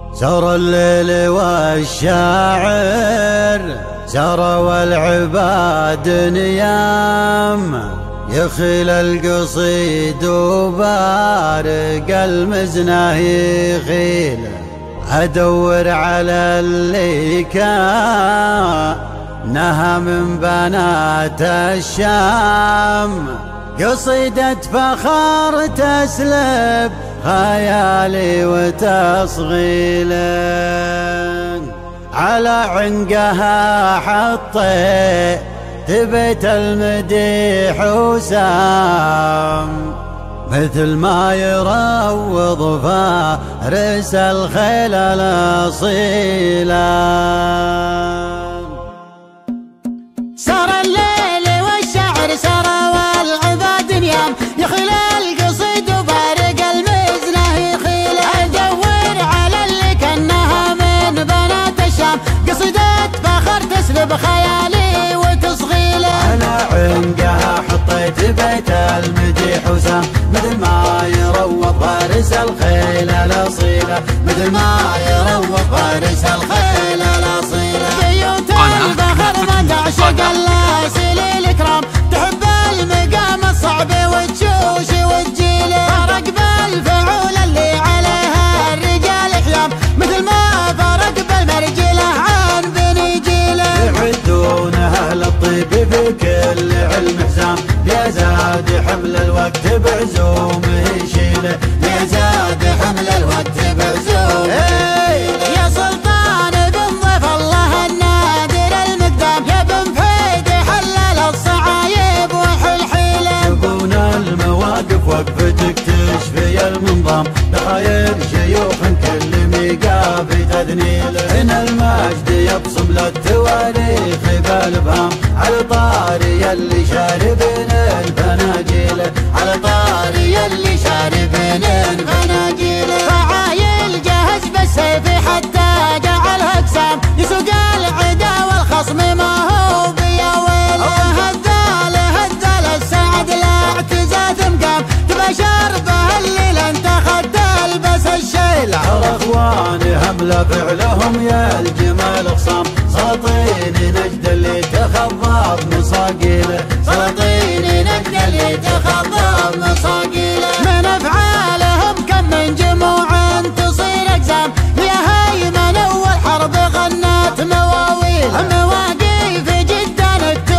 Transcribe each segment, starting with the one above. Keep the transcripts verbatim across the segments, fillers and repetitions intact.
سار الليل والشاعر سار والعباد نيام، يخيل القصيد وبارق المزنه يخيل، أدور على اللي كانها من بنات الشام، قصيدة فخر تسلب خيالي وتصغيلي، على عنقها حطيت بيت المديح وسام، مثل ما يروض فارس الخيل الأصيلة. سار الليل والشعر سار والعباد نيام، يخيل القصيد وبارق المزنه يخيل، أدور على اللي كانها من بنات الشام، قصيدة فخر تسلب خيالي وتصغيله، على عنقها حطيت بيت المديح وسام، مثل ما يروض فارس الخيل الأصيلة، مثل ما يروض فارس الخيل الأصيلة. بيوت الفخر ما تعشق الأصيل الكرام، تحب المقام الصعب والتشوش والجيله، فرق بالفعول اللي عليها الرجال حيام، مثل ما فرق بالمرجله عن بني جيله. يعدون أهل الطيب في كل علم حزام، يا زاد حمل الوقت بعزومه يشيله، يا زاد حمل الوقت بعزومه. يا سلطان بن ضيف الله النادر المقدام، يا بن فهد حلل الصعايب وحل حيله، يبون المواقف وقفتك تشفي المنظام، بخاير شيوخ كل ميقافي تذنيله، هنا المجد يبصم للتواريخ بالابهام، على طاري اللي شاربين الفناجيل، على طاري اللي شاربين الفناجيل. فعايل جهز بالسيف حتى جعلها اقسام، يسوق العدا والخصم ما هو بياويل، هذال هذال السعد لا اعتزاز مقام، تبشر به الليل انت خد البس الشيل. على اخواني همله فعلهم يا الجمال خصام، سلاطين نجد اللي تخضب مصاقيله، سلاطين نجد اللي تخضب مصاقيله. من افعالهم كم من جموع تصير اقسام، يا هيمن اول حرب قنات مواويل، مواقيف جدا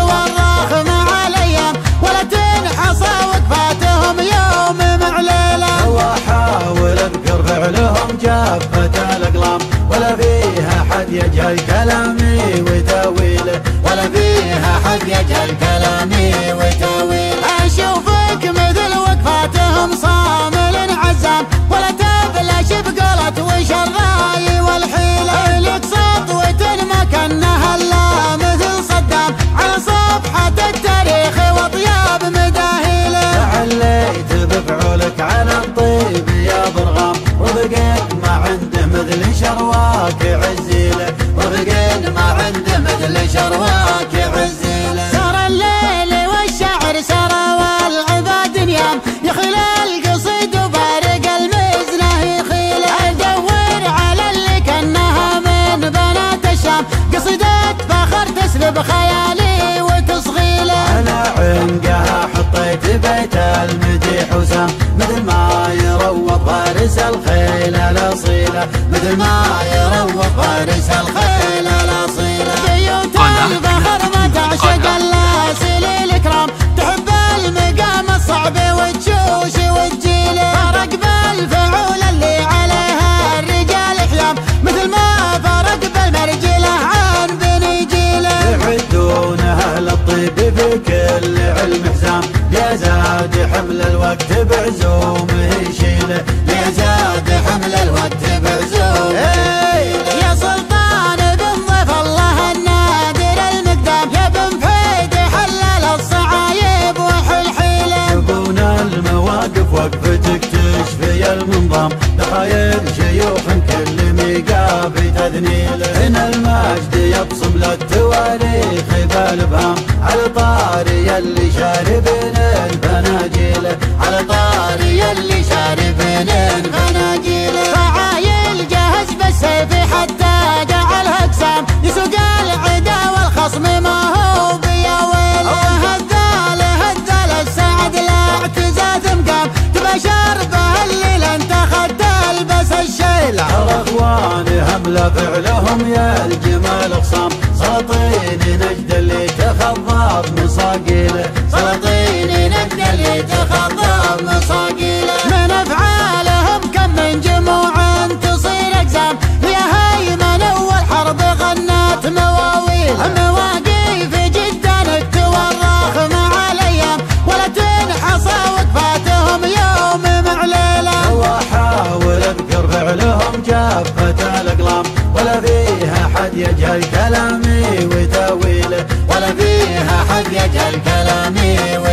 تورخ مع الايام، ولا تنحصى وقفاتهم يوم مع ليله. واحاول اذكر فعلهم جافة الاقلام، ولا فيها حد يجهل كلامي وتاويله، ولا فيها حد يجهل كلامي وتاويله. اشوفك مثل وقفاتهم صامل عزام، ولا تبلش بقولة وش الراي والحيله، لك سطوة ما كانها الا مثل صدام، على صفحة التاريخ واطياب مداهيله. تعليت بفعولك على الطيب يا برغام، وبقيت ما عنده مثل شرواك عزيله، وبقيت ما عنده مثل شرواك عزيله. سار الليل والشعر سار والعباد نيام، يخيل القصيد وبارق المزنه يخيل، ادور على اللي كانها من بنات الشام، قصيدة فخر تسلب خيالي وتصغيله، على عنقها حطيت بيت المديح وسام، مثل ما يروض فارس الخيل الأصيلة، مثل ما يروض فارس الخيل الأصيلة. بيوت الفخر ما تعشق الأصيل الكرام، تحب المقام الصعب والتشوش والجيله، فرق بالفعول اللي عليها الرجال حيام، مثل ما فرق بالمرجله عن بني جيله. يعدون أهل الطيب في كل علم حزام، يا زاد حمل الوقت بعزومه يشيله، يا زاد حمل الوقت بعزومه. يا سلطان بن ضيف الله النادر المقدام، يا بن فهد حلل الصعايب وحل حيله، يبون المواقف وقفتك تشفي المنظام، بخاير شيوخ كل ميقافي تذنيله، هنا المجد يبصم للتواريخ بالابهام، على طاري اللي شاربين الفناجيل، على طاري اللي شاربين الفناجيل. فعايل جهز بالسيف اخوانهم لا فعلهم يا الجمال اخصام، سلاطين نجد اللي تخضى بمصاقيله، سلاطين نجد اللي تخضى بمصاقيله. من افعالهم كم من جموع تصير اقسام، يا هيمن اول حرب غنات مواويل، مواقيف جدا تورخ مع الايام، ولا تنحصى وقفاتهم يوم مع ليله. واحاول اذكر فعلهم جافة الاقلام، ولا فيها حد يجهل كلامي وتاويله، ولا فيها حد يجهل كلامي وتاويله.